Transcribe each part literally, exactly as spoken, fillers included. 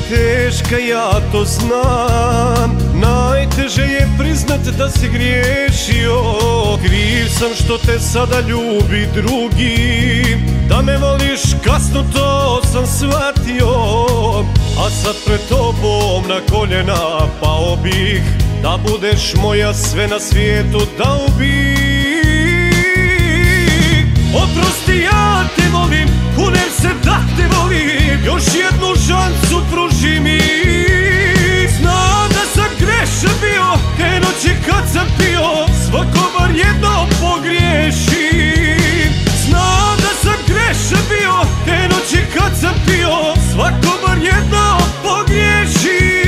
teška, ja to znam. Najteže je priznat da si griješio. Kriv sam što te sada ljubi drugi. Da me voliš kasno, to sam shvatio. A sad pred tobom na koljena pao bih, da budeš moja sve na svijetu, dao bih. Oprosti, ja te volim, kunem se da te volim, još jednu šansu pruži mi. Znam da sam grešan bio, te noći kad sam pio, svako bar jedno pogriješim. Znam da sam grešan bio, te noći kad sam pio, svako bar jedno pogriješim.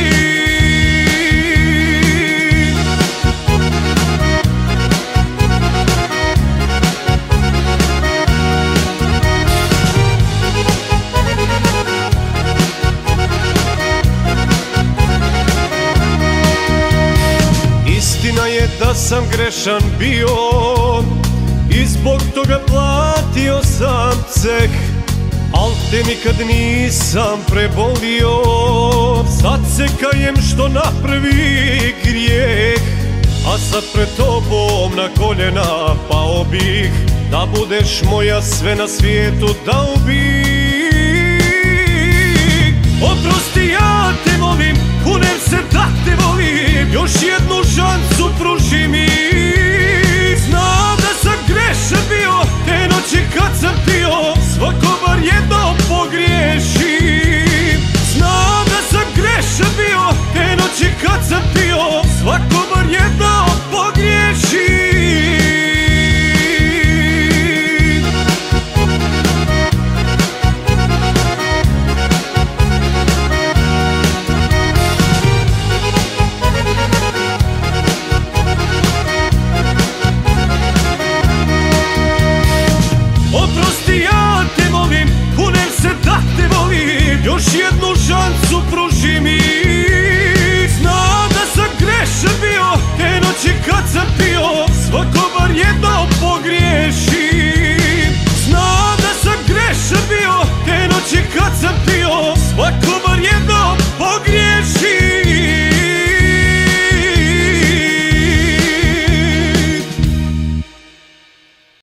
Istina je da sam grešan bio i zbog toga platio sam ceh, al te nikad nisam prebolio. Sad se kajem što napravi grijeh, a sad pred tobom na koljena pao bih, da budeš moja sve na svijetu, dao bih. Oprosti, ja te volim, kunem se da te volim, još jednu šansu pruži mi. Znam da sam grešan bio, te noći kad sam